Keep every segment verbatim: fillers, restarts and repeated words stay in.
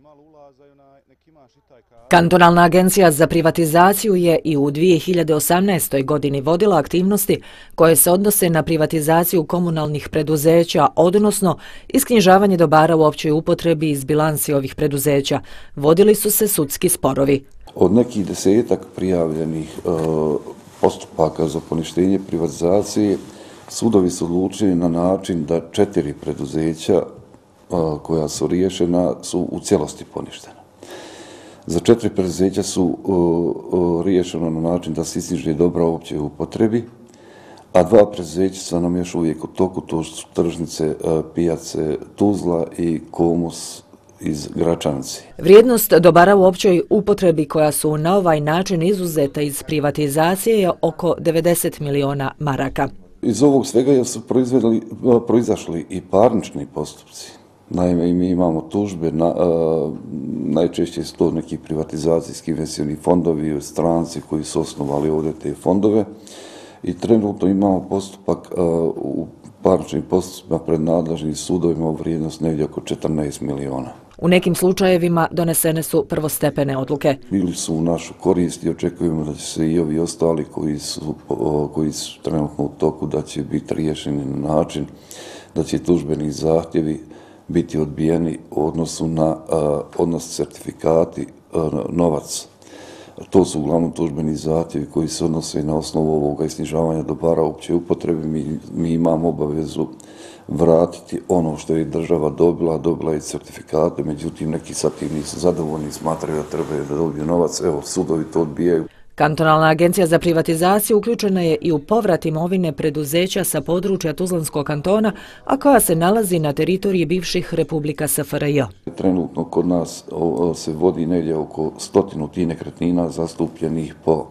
Kantonalna agencija za privatizaciju je i u dvije hiljade osamnaestoj. godini vodila aktivnosti koje se odnose na privatizaciju komunalnih preduzeća, odnosno isknjižavanje dobara u općoj upotrebi iz bilansi ovih preduzeća. Vodili su se sudski sporovi. Od nekih desetak prijavljenih e, postupaka za poništenje privatizacije, sudovi su odlučili na način da četiri preduzeća a, koja su riješena su u cijelosti poništena. Za četiri preduzeća su a, a, riješeno na način da se isknjiže dobra u općoj upotrebi, a dva preduzeća su nam još uvijek u toku, to su tržnice a, pijace Tuzla i Komus iz Gračanice. Vrijednost dobara u općoj upotrebi koja su na ovaj način izuzeta iz privatizacije je oko devedeset miliona maraka. Iz ovog svega su proizašli i parnični postupci. Naime, mi imamo tužbe, na, a, najčešće su to neki privatizacijski investicioni fondovi, stranci koji su osnovali ovdje te fondove i trenutno imamo postupak a, u parničnim postupcima pred nadležnim sudovima u vrijednost negdje oko četrnaest miliona. U nekim slučajevima donesene su prvostepene odluke. Bili su u našu korist i očekujemo da će se i ovi ostali koji su, koji su trenutno u toku da će biti riješeni na način da će tužbeni zahtjevi biti odbijeni u odnosu na a, odnos certifikati a, novac. To su uglavnom tužbeni zahtjevi koji se odnose na osnovu ovoga isknjižavanja dobara u općoj upotrebi. Mi, mi imamo obavezu vratiti ono što je država dobila, dobila je certifikate, međutim neki sa tim nisu zadovoljni, smatraju da trebaju da dobiju novac, evo sudovi to odbijaju. Kantonalna agencija za privatizaciju uključena je i u povrat imovine preduzeća sa područja Tuzlanskog kantona, a koja se nalazi na teritoriji bivših republika S F R J. Trenutno kod nas se vodi negdje oko stotinu tih nekretnina zastupljenih po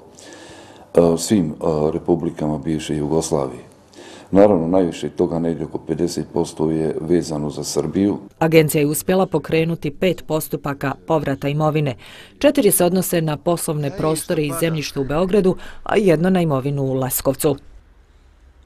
svim republikama bivše Jugoslavije. Naravno, najviše toga, negdje oko pedeset posto je vezano za Srbiju. Agencija je uspjela pokrenuti pet postupaka povrata imovine. Četiri se odnose na poslovne prostore i zemljište u Beogradu, a jedno na imovinu u Leskovcu.